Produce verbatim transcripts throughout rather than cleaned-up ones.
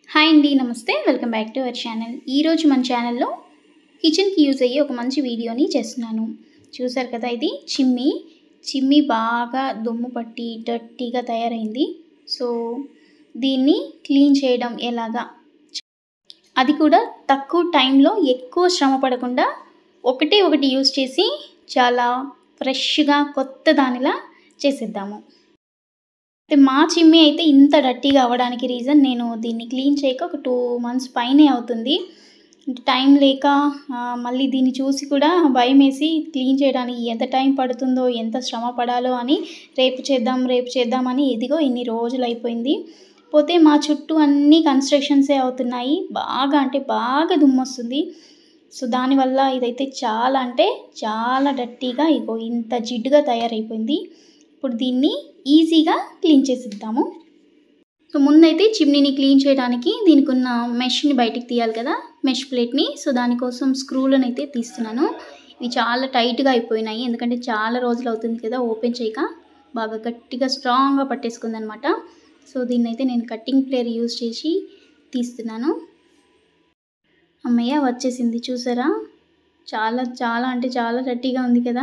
Hi అండి, నమస్తే. Welcome back to our channel. ఈరోజు మన ఛానల్లో కిచెన్కి యూజ్ అయ్యే ఒక మంచి వీడియోని చేస్తున్నాను. చూసారు కదా, ఇది చిమ్మి చిమ్మి బాగా దుమ్ము పట్టి డర్టీగా తయారైంది. సో దీన్ని క్లీన్ చేయడం ఎలాగా, అది కూడా తక్కువ టైంలో ఎక్కువ శ్రమ పడకుండా ఒకటే ఒకటి యూజ్ చేసి చాలా ఫ్రెష్గా కొత్త దానిలా చేసేద్దాము. అయితే మా చిమ్మి అయితే ఇంత డర్టీగా అవ్వడానికి రీజన్, నేను దీన్ని క్లీన్ చేయక ఒక టూ మంత్స్ పైనే అవుతుంది. టైం లేక మళ్ళీ దీన్ని చూసి కూడా భయం వేసి క్లీన్ చేయడానికి ఎంత టైం పడుతుందో, ఎంత శ్రమ పడాలో అని రేపు చేద్దాం రేపు చేద్దామని ఇదిగో ఇన్ని రోజులు అయిపోయింది. పోతే మా చుట్టూ అన్నీ కన్స్ట్రక్షన్సే అవుతున్నాయి. బాగా అంటే బాగా దుమ్ము వస్తుంది. సో దానివల్ల ఇదైతే చాలా అంటే చాలా డర్టీగా ఇగో ఇంత జిడ్డుగా తయారైపోయింది. ఇప్పుడు దీన్ని ఈజీగా క్లీన్ చేసిద్దాము. సో ముందైతే చిమ్నీని క్లీన్ చేయడానికి దీనికి ఉన్న మెష్ని బయటికి తీయాలి కదా, మెష్ ప్లేట్ని. సో దానికోసం స్క్రూలను అయితే తీస్తున్నాను. ఇవి చాలా టైట్గా అయిపోయినాయి, ఎందుకంటే చాలా రోజులు అవుతుంది కదా ఓపెన్ చేయక. బాగా గట్టిగా స్ట్రాంగ్గా పట్టేసుకుంది అనమాట. సో దీన్ని అయితే నేను కట్టింగ్ ప్లేయర్ యూజ్ చేసి తీస్తున్నాను. అమ్మయ్య, వచ్చేసింది. చూసారా, చాలా చాలా అంటే చాలా డర్టీగా ఉంది కదా.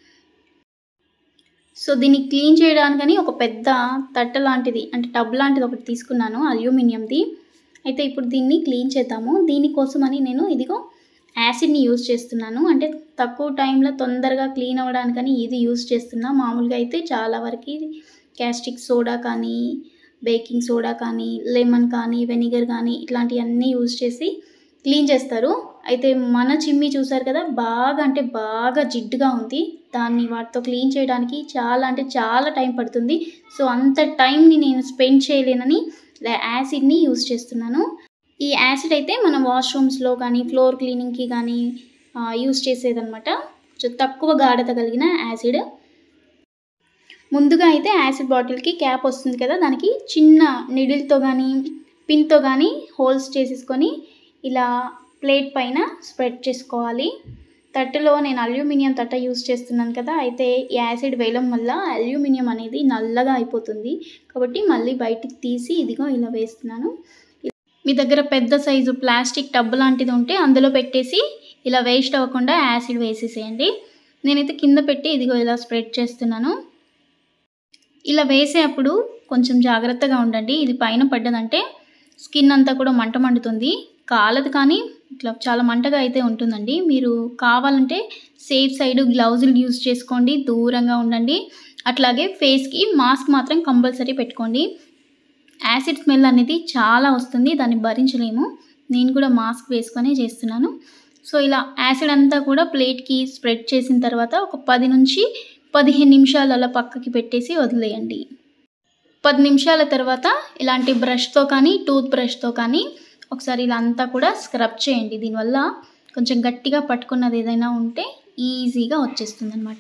సో దీన్ని క్లీన్ చేయడానికని ఒక పెద్ద తట్ట లాంటిది అంటే టబ్ లాంటిది ఒకటి తీసుకున్నాను, అల్యూమినియంది. అయితే ఇప్పుడు దీన్ని క్లీన్ చేద్దాము. దీనికోసమని నేను ఇదిగో యాసిడ్ని యూజ్ చేస్తున్నాను. అంటే తక్కువ టైంలో తొందరగా క్లీన్ అవ్వడానికని ఇది యూజ్ చేస్తున్నా. మామూలుగా అయితే చాలా వరకు క్యాస్టిక్ సోడా కానీ, బేకింగ్ సోడా కానీ, లెమన్ కానీ, వెనిగర్ కానీ ఇట్లాంటివన్నీ యూజ్ చేసి క్లీన్ చేస్తారు. అయితే మన చిమ్మి చూసారు కదా, బాగా అంటే బాగా జిడ్డుగా ఉంది. దాన్ని వాటితో క్లీన్ చేయడానికి చాలా అంటే చాలా టైం పడుతుంది. సో అంత టైంని నేను స్పెండ్ చేయలేనని యాసిడ్ని యూజ్ చేస్తున్నాను. ఈ యాసిడ్ అయితే మనం వాష్రూమ్స్లో కానీ ఫ్లోర్ క్లీనింగ్కి కానీ యూజ్ చేసేదన్నమాట. కొంచెం తక్కువ గాఢత కలిగిన యాసిడ్. ముందుగా అయితే యాసిడ్ బాటిల్కి క్యాప్ వస్తుంది కదా, దానికి చిన్న నిడిల్తో కానీ పిన్తో కానీ హోల్స్ చేసేసుకొని ఇలా ప్లేట్ పైన స్ప్రెడ్ చేసుకోవాలి. తట్టలో నేను అల్యూమినియం తట్ట యూజ్ చేస్తున్నాను కదా, అయితే యాసిడ్ వేయడం వల్ల అల్యూమినియం అనేది నల్లగా అయిపోతుంది. కాబట్టి మళ్ళీ బయటికి తీసి ఇదిగో ఇలా వేస్తున్నాను. మీ దగ్గర పెద్ద సైజు ప్లాస్టిక్ టబ్ లాంటిది ఉంటే అందులో పెట్టేసి ఇలా వేస్ట్ అవ్వకుండా యాసిడ్ వేసేసేయండి. నేనైతే కింద పెట్టి ఇదిగో ఇలా స్ప్రెడ్ చేస్తున్నాను. ఇలా వేసేటప్పుడు కొంచెం జాగ్రత్తగా ఉండండి. ఇది పైన పడ్డదంటే స్కిన్ అంతా కూడా మంట మండుతుంది. కాలదు కానీ ఇట్లా చాలా మంటగా అయితే ఉంటుందండి. మీరు కావాలంటే సేఫ్ సైడ్ గ్లౌజులు యూజ్ చేసుకోండి, దూరంగా ఉండండి. అట్లాగే ఫేస్కి మాస్క్ మాత్రం కంపల్సరీ పెట్టుకోండి. యాసిడ్ స్మెల్ అనేది చాలా వస్తుంది, దాన్ని భరించలేము. నేను కూడా మాస్క్ వేసుకొని చేస్తున్నాను. సో ఇలా యాసిడ్ అంతా కూడా ప్లేట్కి స్ప్రెడ్ చేసిన తర్వాత ఒక పది నుంచి పదిహేను నిమిషాలు అలా పక్కకి పెట్టేసి వదిలేయండి. పది నిమిషాల తర్వాత ఇలాంటి బ్రష్తో కానీ టూత్ బ్రష్తో కానీ ఒకసారి ఇలా అంతా కూడా స్క్రబ్ చేయండి. దీనివల్ల కొంచెం గట్టిగా పట్టుకున్నది ఏదైనా ఉంటే ఈజీగా వచ్చేస్తుంది అనమాట.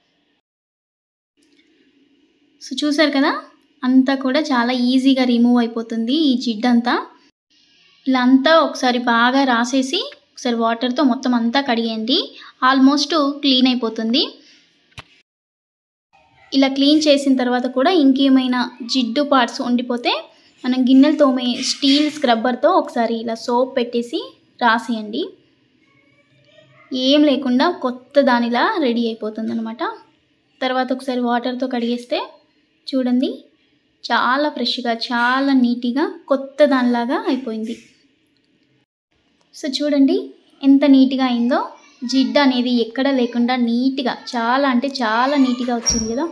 సో చూసారు కదా, అంతా కూడా చాలా ఈజీగా రిమూవ్ అయిపోతుంది ఈ జిడ్డంతా. ఇలా అంతా ఒకసారి బాగా రాసేసి ఒకసారి వాటర్తో మొత్తం అంతా కడిగేయండి. ఆల్మోస్ట్ క్లీన్ అయిపోతుంది. ఇలా క్లీన్ చేసిన తర్వాత కూడా ఇంకేమైనా జిడ్డు పార్ట్స్ ఉండిపోతే మనం గిన్నెలు తోమే స్టీల్ స్క్రబ్బర్తో ఒకసారి ఇలా సోప్ పెట్టేసి రాసేయండి. ఏం లేకుండా కొత్త దానిలా రెడీ అయిపోతుంది అనమాట. తర్వాత ఒకసారి వాటర్తో కడిగేస్తే చూడండి, చాలా ఫ్రెష్గా చాలా నీట్గా కొత్త దానిలాగా అయిపోయింది. సో చూడండి ఎంత నీట్గా అయిందో. జిడ్డు అనేది ఎక్కడ లేకుండా నీట్గా చాలా అంటే చాలా నీట్గా వచ్చింది కదా.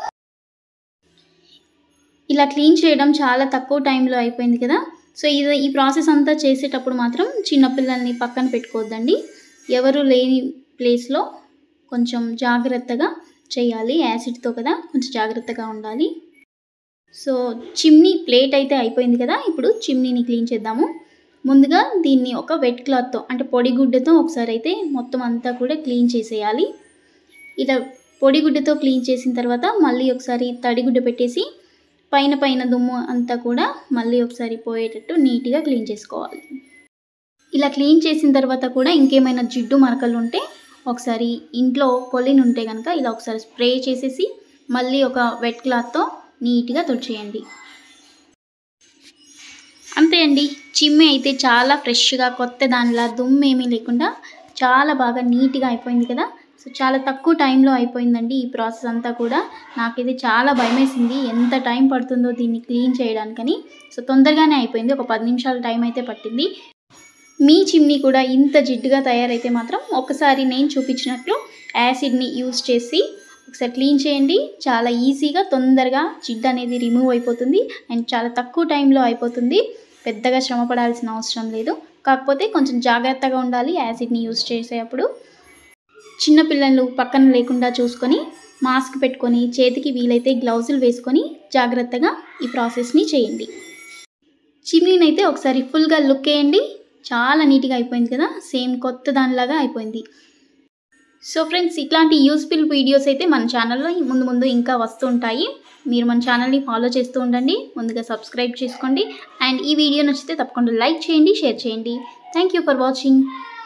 ఇలా క్లీన్ చేయడం చాలా తక్కువ టైంలో అయిపోయింది కదా. సో ఇది ఈ ప్రాసెస్ అంతా చేసేటప్పుడు మాత్రం చిన్నపిల్లల్ని పక్కన పెట్టుకోవద్దండి. ఎవరు లేని ప్లేస్లో కొంచెం జాగ్రత్తగా చేయాలి. యాసిడ్తో కదా, కొంచెం జాగ్రత్తగా ఉండాలి. సో చిమ్నీ ప్లేట్ అయితే అయిపోయింది కదా. ఇప్పుడు చిమ్నీని క్లీన్ చేద్దాము. ముందుగా దీన్ని ఒక వెట్ క్లాత్తో అంటే పొడిగుడ్డతో ఒకసారి అయితే మొత్తం అంతా కూడా క్లీన్ చేసేయాలి. ఇలా పొడిగుడ్డతో క్లీన్ చేసిన తర్వాత మళ్ళీ ఒకసారి తడిగుడ్డ పెట్టేసి పైన పైన దుమ్ము అంతా కూడా మళ్ళీ ఒకసారి పోయేటట్టు నీట్గా క్లీన్ చేసుకోవాలి. ఇలా క్లీన్ చేసిన తర్వాత కూడా ఇంకేమైనా జిడ్డు మరకలు ఉంటే ఒకసారి ఇంట్లో కొలిన్ ఉంటే కనుక ఇలా ఒకసారి స్ప్రే చేసేసి మళ్ళీ ఒక వెట్ క్లాత్తో నీట్గా తుడిచేయండి. అంతే అండి, చిమ్మి అయితే చాలా ఫ్రెష్గా కొత్త దానిలా దుమ్ము ఏమీ లేకుండా చాలా బాగా నీట్గా అయిపోయింది కదా. సో చాలా తక్కువ టైంలో అయిపోయిందండి ఈ ప్రాసెస్ అంతా కూడా. నాకైతే చాలా భయమేసింది ఎంత టైం పడుతుందో దీన్ని క్లీన్ చేయడానికని. సో తొందరగానే అయిపోయింది, ఒక పది నిమిషాల టైం అయితే పట్టింది. మీ చిమ్నీ కూడా ఇంత జిడ్డుగా తయారైతే మాత్రం ఒకసారి నేను చూపించినట్లు యాసిడ్ని యూజ్ చేసి ఒకసారి క్లీన్ చేయండి. చాలా ఈజీగా తొందరగా జిడ్డు అనేది రిమూవ్ అయిపోతుంది అండ్ చాలా తక్కువ టైంలో అయిపోతుంది. పెద్దగా శ్రమ పడాల్సిన అవసరం లేదు, కాకపోతే కొంచెం జాగ్రత్తగా ఉండాలి యాసిడ్ని యూజ్ చేసేటప్పుడు. చిన్నపిల్లలు పక్కన లేకుండా చూసుకొని మాస్క్ పెట్టుకొని చేతికి వీలైతే గ్లౌజులు వేసుకొని జాగ్రత్తగా ఈ ప్రాసెస్ని చేయండి. చిమ్నీని అయితే ఒకసారి ఫుల్గా లుక్ వేయండి, చాలా నీట్గా అయిపోయింది కదా, సేమ్ కొత్త దానిలాగా అయిపోయింది. సో ఫ్రెండ్స్, ఇట్లాంటి యూస్ఫుల్ వీడియోస్ అయితే మన ఛానల్లో ముందు ముందు ఇంకా వస్తూ ఉంటాయి. మీరు మన ఛానల్ని ఫాలో చేస్తూ ఉండండి, ముందుగా సబ్స్క్రైబ్ చేసుకోండి అండ్ ఈ వీడియో నచ్చితే తప్పకుండా లైక్ చేయండి, షేర్ చేయండి. Thank you for watching.